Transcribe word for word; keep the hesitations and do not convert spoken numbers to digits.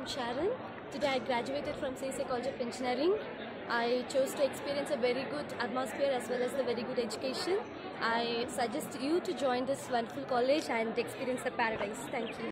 Sharon. Today I graduated from C S I College of Engineering. I chose to experience a very good atmosphere as well as the very good education. I suggest you to join this wonderful college and experience the paradise. Thank you.